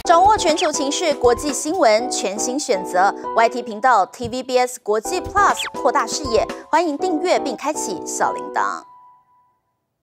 掌握全球情势、国际新闻，全新选择 YT 频道 TVBS 国际 Plus， 扩大视野。欢迎订阅并开启小铃铛。